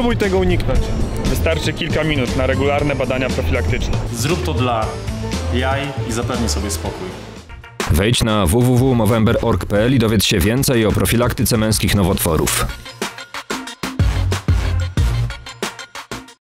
Spróbuj tego uniknąć. Wystarczy kilka minut na regularne badania profilaktyczne. Zrób to dla jaj i zapewnij sobie spokój. Wejdź na www.movember.org.pl i dowiedz się więcej o profilaktyce męskich nowotworów.